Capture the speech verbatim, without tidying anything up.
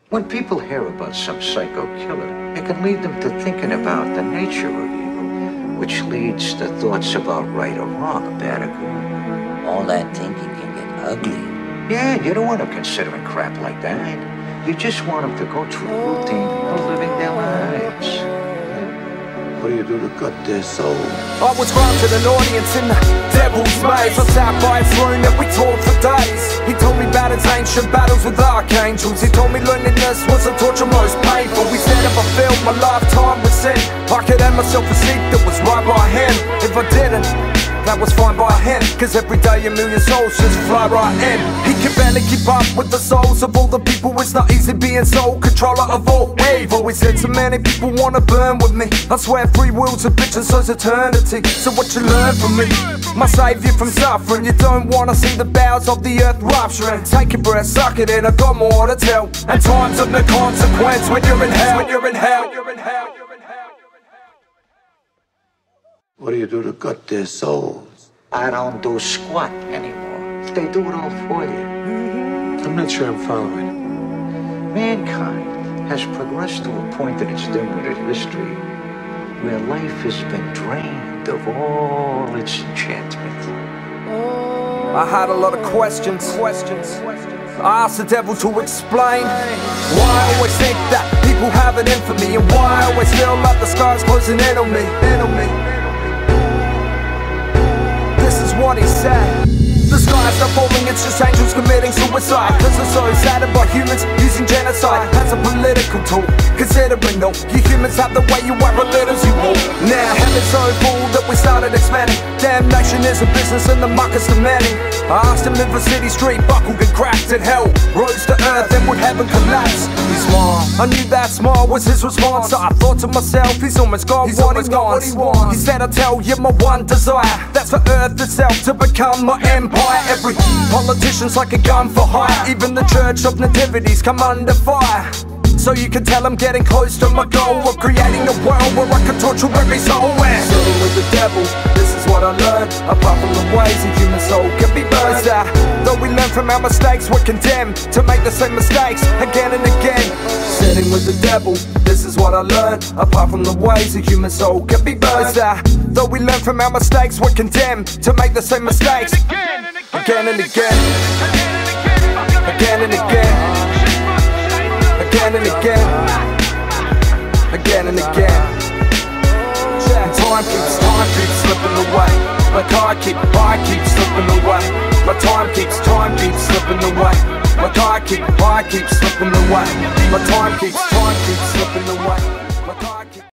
When people hear about some psycho killer, it can lead them to thinking about the nature of evil, which leads to thoughts about right or wrong, bad or good. All that thinking can get ugly. Yeah, you don't want them considering crap like that. You just want them to go through the routine of living their lives. What do you do to gut their soul? I was granted an audience in the devil's maze. I sat by his throne and we talked for days. He told me about his ancient battles with archangels. He told me loneliness was the torture most painful. He said if I filled my lifetime with sin, I could end myself a seat that was right by him. If I didn't, that was fine by him, cause every day a million souls just fly right in. He can barely keep up with the souls of all the people. It's not easy being sole controller of all evil. He said so many people wanna burn with me. I swear free will's a bitch and so's eternity. So what you learn from me? My savior from suffering. You don't wanna see the bowels of the earth rupturing. Take a breath, suck it in, I got more to tell. And time's of no consequence when you're in hell. When you're in hell. What do you do to gut their souls? I don't do squat anymore. They do it all for you. I'm not sure I'm following. Mankind has progressed to a point in its dim-witted history where life has been drained of all its enchantment. I had a lot of questions. Questions. I asked the devil to explain why I always think that people have it in for me, and why I always feel like the sky's closing in on me. In on me. This is what he said. The sky's not falling, it's just angels committing suicide. Cause they're so saddened by humans using genocide as a political tool. Considering though, you humans have the way you are, a little you all. Now heaven's so full that we started expanding. Damnation is a business and the muck is demanding. I asked him if a city street buckled and cracked and hell rose to earth, then would heaven collapse? He smiled. I knew that smile was his response. So I thought to myself, he's almost got, he's what, almost he got what he wants. He said, I'll tell you my one desire, that's for earth itself to become my empire. Every politician's like a gun for hire. Even the church of nativities come under fire. So you can tell I'm getting close to my goal of creating a world where I can torture every soul. And sitting with the devil, this is what I learned. Apart from the ways a human soul can be burned out. Though we learn from our mistakes, we're condemned to make the same mistakes again and again. Sitting with the devil, this is what I learned. Apart from the ways a human soul can be burned out. Though we learn from our mistakes, we're condemned to make the same mistakes again and again. Again and again. Again and again, again and again. And time keeps, time keeps slipping away. Like I keep, I keep slipping away. My time keeps, time keeps slipping away. Like I keep, I keep slipping away. My time keeps, time keeps slipping away.